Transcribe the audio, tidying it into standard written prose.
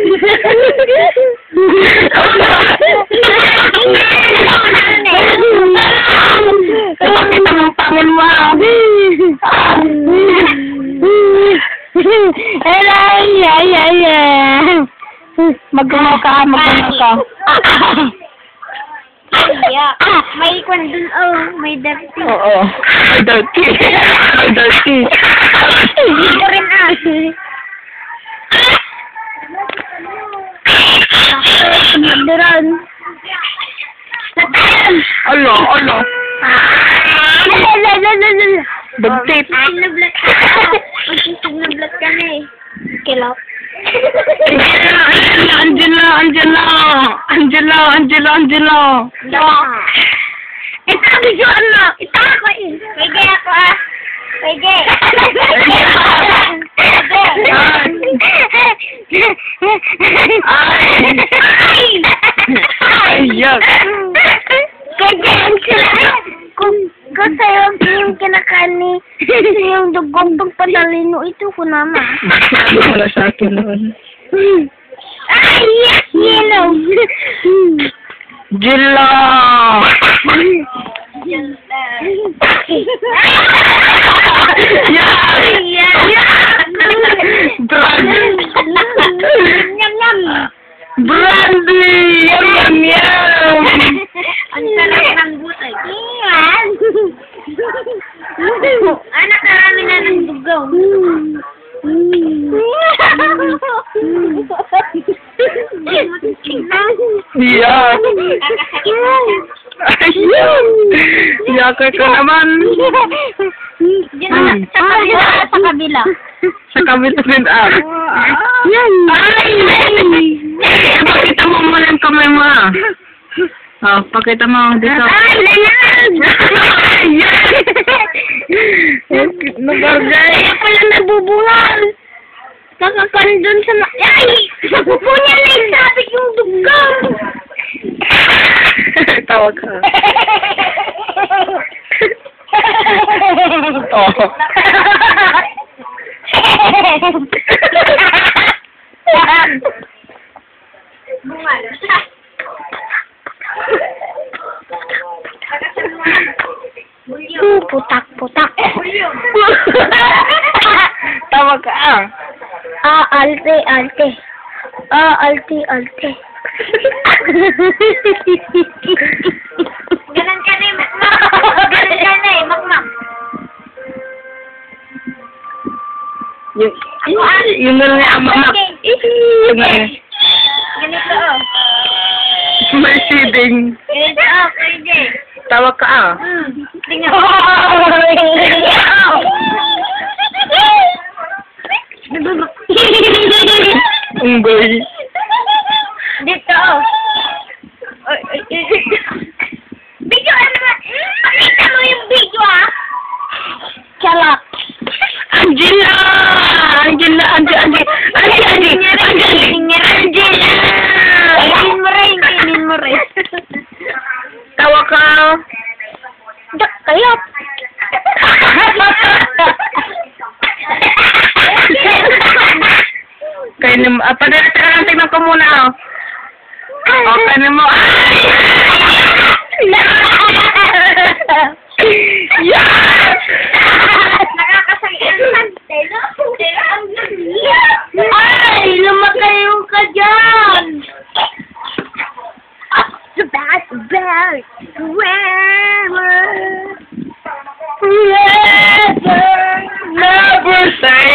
Ipakita mo ang pangil mo. Magawa ka. Yeah. May kwan dun, may dirty. Oo. May dirty. Hindi ko rin Duran. Alo. Bagtit. Nablat ka na eh. Kilaw. Angelo. Itabi ko ano? Itabi ko eh. Pwede ako Pwede. Ayak. Kung sa'yo yung kinakani, yung dugong pagpadalino, ito ko naman. Wala sa akin noon. Ay, yes, yellow. Jilla! Brandy! Yum! Ang sarap ng butay. Iyan! Anak, karami na ng dugaw. Yeah. Ayun! Yakay ka naman. Diyan sa kabila. Sa kabila din Yan! Ay! Pakita mo muna yung kamay mo pakita mo dito. Ay! Nagagay! Kaya pala nabubungal. Nakakandun sa ay! Napupunya na yung sabi yung dugaw. Tawag ka. Bungal. Putak. Tawag ka Alte. Ganun ka na eh, makmak. Yung gano'n yung mamak. Ganito May seeding. Ganito pwede. Tawag ka Tingnan. Unggoy. Dito. Video naman. Pakita mo yung video Charot. Angela! Kainin mo rin. Tawag ka. Kayop. Kainin mo. Tingnan ko muna kainin mo. Yes! Ay! Lumakayo ka dyan! The bad Never say